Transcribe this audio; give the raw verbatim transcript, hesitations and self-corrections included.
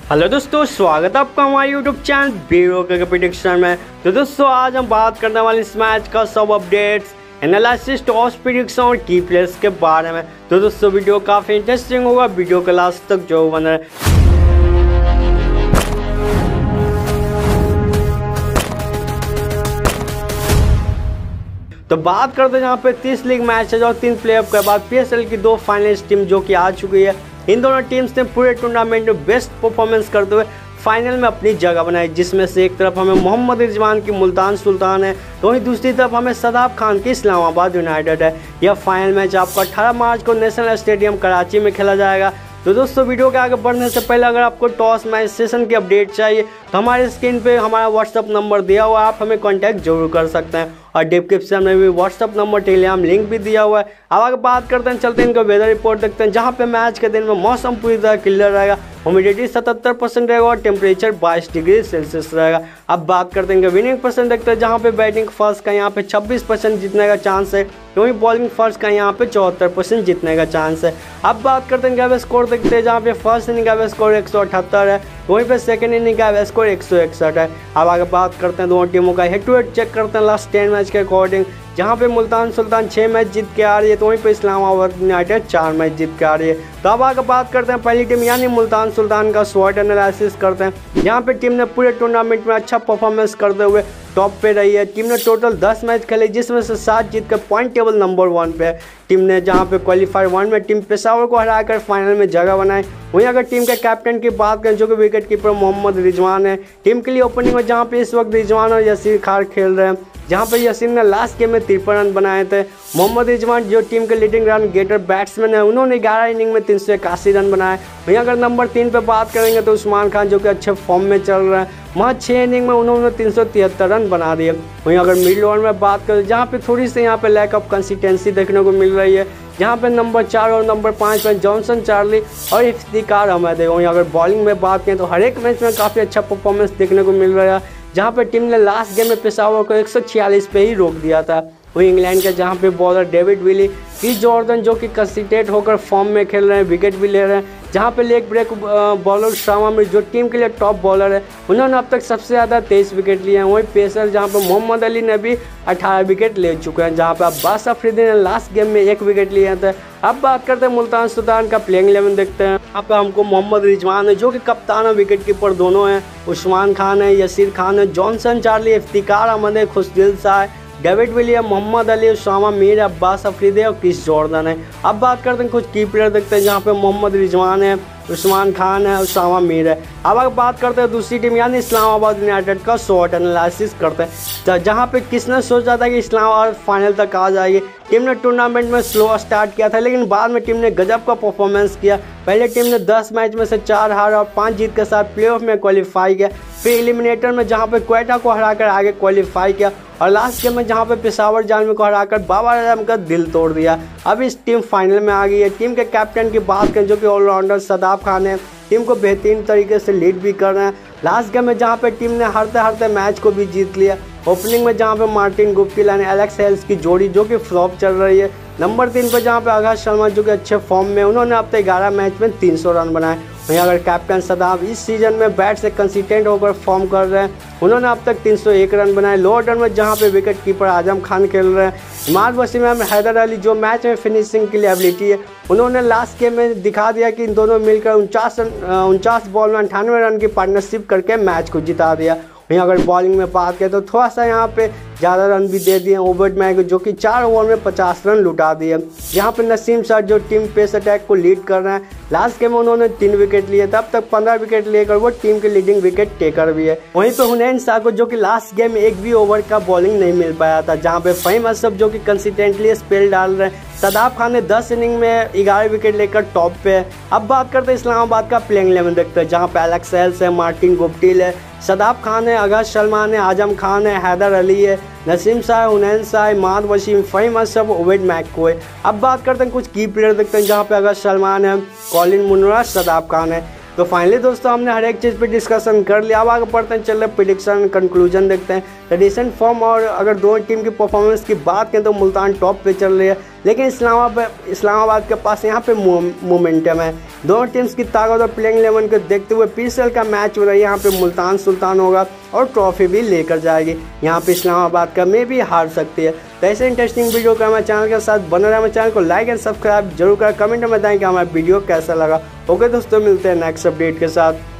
Hello दोस्तों, स्वागत है आपका हमारे यूट्यूब चैनल बीरो के प्रेडिक्शन में। तो दोस्तों आज हम बात करने वाले इस मैच का सब अपडेट्स, एनालिसिस, टॉस प्रेडिक्शन और की प्लेयर्स के बारे में। तो दोस्तों वीडियो काफ़ी इंटरेस्टिंग होगा, वीडियो के लास्ट तक जो बना है। तो बात करते हैं यहाँ पे तीस लीग मैच है और तीन प्लेऑफ के बाद पीएसएल की दो फाइनलिस्ट टीम जो कि आ चुकी है। इन दोनों टीम्स ने पूरे टूर्नामेंट में बेस्ट परफॉर्मेंस करते हुए फाइनल में अपनी जगह बनाई, जिसमें से एक तरफ हमें मोहम्मद रिजवान की मुल्तान सुल्तान है, तो वहीं दूसरी तरफ हमें सदाब खान की इस्लामाबाद यूनाइटेड है। यह फाइनल मैच आपको अठारह मार्च को नेशनल स्टेडियम कराची में खेला जाएगा। तो दोस्तों वीडियो के आगे बढ़ने से पहले अगर आपको टॉस मैच सेशन की अपडेट चाहिए तो हमारे स्क्रीन पे हमारा व्हाट्सअप नंबर दिया हुआ है, आप हमें कांटेक्ट जरूर कर सकते हैं और डिस्क्रिप्शन में भी व्हाट्सअप नंबर, टेलीग्राम लिंक भी दिया हुआ है। अब आगे बात करते हैं, चलते हैं इनका वेदर रिपोर्ट देखते हैं, जहाँ पे मैच के दिन में मौसम पूरी तरह क्लियर रहेगा, ह्यूमिडिटी सतहत्तर परसेंट रहेगा और टेम्परेचर बाईस डिग्री सेल्सियस रहेगा। अब बात करते हैं इनका विनिंग परसेंट देखते हैं, जहाँ पे बैटिंग फर्स्ट का यहाँ पे छब्बीस परसेंट जीतने का चांस है, वहीं बॉलिंग फर्स्ट का यहाँ पे चौहत्तर परसेंट जीतने का चांस है। अब बात करते हैं इनका स्कोर देखते हैं, जहाँ पे फर्स्ट इनिंग का स्कोर एक सौ अठहत्तर है, वहीं पे सेकंड इनिंग का स्कोर एक सौ इकसठ है। अब आगे बात करते हैं दोनों टीमों का हेड टू हेड चेक करते हैं लास्ट टेन मैच के अकॉर्डिंग, जहाँ पे मुल्तान सुल्तान छः मैच जीत के आ रही है, तो वहीं पे इस्लामाबाद यूनाइटेड चार मैच जीत के आ रही है। तो अब आगे बात करते हैं पहली टीम यानी मुल्तान सुल्तान का स्वॉट एनालिसिस करते हैं, जहाँ पे टीम ने पूरे टूर्नामेंट में अच्छा परफॉर्मेंस करते हुए टॉप पे रही है। टीम ने टोटल दस मैच खेले, जिसमें से सात जीत कर पॉइंट टेबल नंबर वन पे है। टीम ने जहाँ पे क्वालीफायर वन में टीम पेशावर को हराकर फाइनल में जगह बनाई। वहीं अगर टीम के कैप्टन की बात करें जो कि विकेट कीपर मोहम्मद रिजवान है, टीम के लिए ओपनिंग में जहाँ पे इस वक्त रिजवान और यसीर खान खेल रहे हैं, जहाँ पे यसीर ने लास्ट गेम में तिरपन रन बनाए थे। मोहम्मद रिजवान जो टीम के लीडिंग रन गेटर बैट्समैन है, उन्होंने ग्यारह इनिंग में तीन सौ इक्यासी रन बनाए। वहीं अगर नंबर तीन पे बात करेंगे तो उस्मान खान जो कि अच्छे फॉर्म में चल रहे हैं, वहाँ छः इनिंग में उन्होंने तीन सौ तिहत्तर रन बना दिए। वहीं अगर मिडिल ओवर में बात करें जहाँ पे थोड़ी सी यहाँ पे लैक ऑफ कंसिस्टेंसी देखने को मिल रही है, जहाँ पे नंबर चार और नंबर पाँच में जॉनसन चार्ली और इफ्तिकार अहमद है। वहीं अगर बॉलिंग में बात करें तो हर एक मैच में काफ़ी अच्छा परफॉर्मेंस देखने को मिल रहा है, जहाँ पे टीम ने लास्ट गेम में पेशावर को एक सौ छियालीस पे ही रोक दिया था। वहीं इंग्लैंड के जहाँ पे bowler David Willey, Chris Jordan जो कि कंसिस्टेंट होकर फॉर्म में खेल रहे हैं, विकेट भी ले रहे हैं, जहाँ पे leg break bowler Shama Mirza जो टीम के लिए टॉप बॉलर है, उन्होंने अब तक सबसे ज़्यादा तेईस विकेट लिए हैं। वहीं पेसर जहाँ पे मोहम्मद अली ने भी अठारह विकेट ले चुके हैं, जहाँ पे अब्बास अफरीदी ने लास्ट गेम में एक विकेट लिए थे। अब बात करते हैं मुल्तान सुल्तान का प्लेइंग इलेवन देखते हैं। यहाँ पे हमको मोहम्मद रिजवान है जो कि कप्तान और विकेट कीपर दोनों हैं, उस्मान खान है, यसीर खान है, जॉनसन चार्ली, इफ्तिकार अहमद है, खुशदिल शाह है, डेविड विलियम, मोहम्मद अली, उसामा मीर, अब्बास अफरीदी और क्रिस जॉर्डन है। अब बात करते हैं कुछ की प्लेयर देखते हैं, जहाँ पे मोहम्मद रिजवान है, उस्मान खान है, उसामा मीर है। अब अगर बात करते हैं दूसरी टीम यानी इस्लामाबाद यूनाइटेड का शॉट एनालिसिस करते हैं, जहाँ पे किसने सोचा था कि इस्लामाबाद फाइनल तक आ जाएगी। टीम ने टूर्नामेंट में स्लो स्टार्ट किया था, लेकिन बाद में टीम ने गजब का परफॉर्मेंस किया। पहले टीम ने दस मैच में से चार हार और पाँच जीत के साथ प्लेऑफ में क्वालिफाई किया, फिर एलिमिनेटर में जहाँ पे क्वेटा को हराकर आगे क्वालिफाई किया और लास्ट गेम में जहाँ पे पेशावर जालमी को हराकर बाबर आजम का दिल तोड़ दिया। अब इस टीम फाइनल में आ गई है। टीम के कैप्टन की बात करें जो कि ऑलराउंडर सदाब खान है, टीम को बेहतरीन तरीके से लीड भी कर रहे हैं। लास्ट गेम में जहाँ पे टीम ने हारते हारते मैच को भी जीत लिया। ओपनिंग में जहाँ पे मार्टिन गुप्टिल यानी एलेक्स हेल्स की जोड़ी जो कि फ्लॉप चल रही है। नंबर तीन पर जहाँ पे आकाश शर्मा जो कि अच्छे फॉर्म में, उन्होंने अब तक ग्यारह मैच में तीन सौ रन बनाए। वहीं अगर कैप्टन सदाब इस सीजन में बैट से कंसिस्टेंट होकर फॉर्म कर रहे हैं, उन्होंने अब तक तीन सौ एक रन बनाए। लोअर ऑर्डर में जहाँ पे विकेट कीपर आजम खान खेल रहे हैं, इमाद वसीम में हैदर अली जो मैच में फिनिशिंग की एबिलिटी है, उन्होंने लास्ट गेम में दिखा दिया कि इन दोनों मिलकर उनचास उनचास बॉल में अंठानवे रन की पार्टनरशिप करके मैच को जिता दिया। वहीं अगर बॉलिंग में बात करें तो थोड़ा सा यहाँ पे ज़्यादा रन भी दे दिए ओवर मैक जो कि चार ओवर में पचास रन लुटा दिए। यहाँ पे नसीम शाह जो टीम पेस अटैक को लीड कर रहे हैं, लास्ट गेम में उन्होंने तीन विकेट लिए, तब तक पंद्रह विकेट लेकर वो टीम के लीडिंग विकेट टेकर भी है। वहीं पे हुनैन शाह को जो कि लास्ट गेम में एक भी ओवर का बॉलिंग नहीं मिल पाया था, जहाँ पे फ़हीम अशरफ जो कि कंसिस्टेंटली स्पेल डाल रहे हैं। सदाब खान ने दस इनिंग में ग्यारह विकेट लेकर टॉप पे है। अब बात करते हैं इस्लामाबाद का प्लेइंग इलेवन देखते हैं, जहाँ पे एलेक्स हेल्स है, मार्टिन गुप्टिल है, सदाब खान है, अगस्त सलमान है, आजम खान है, हैदर अली है, नसीम शाह, हुनैन शाह, इमाद वसीम, फ़हीम अशरफ, उबैद मैक्को है। अब बात करते हैं कुछ की प्लेयर देखते हैं, जहाँ पे अगस्त सलमान है, कॉलिन मुनरा, सदाब खान है। तो फाइनली दोस्तों हमने हर एक चीज़ पे डिस्कशन कर लिया। अब आगे पढ़ते हैं, चल रहे प्रिडिक्शन कंक्लूजन देखते हैं। रिसेंट फॉर्म और अगर दोनों टीम की परफॉर्मेंस की बात करें तो मुल्तान टॉप पे चल रही है, लेकिन इस्लामाबाद इस्लामाबाद के पास यहाँ पे मोमेंटम है। दोनों टीम्स की ताकत और प्लेइंग इलेवन को देखते हुए पीएसएल का मैच हो रहा है, यहाँ पे मुल्तान सुल्तान होगा और ट्रॉफी भी लेकर जाएगी। यहाँ पे इस्लामाबाद का में भी हार सकती है। तो ऐसे इंटरेस्टिंग वीडियो का हमारे चैनल के साथ बना रहे। हमारे चैनल को लाइक एंड सब्सक्राइब जरूर करें। कमेंट में बताएं कि हमारा वीडियो कैसा लगा। ओके दोस्तों, मिलते हैं नेक्स्ट अपडेट के साथ।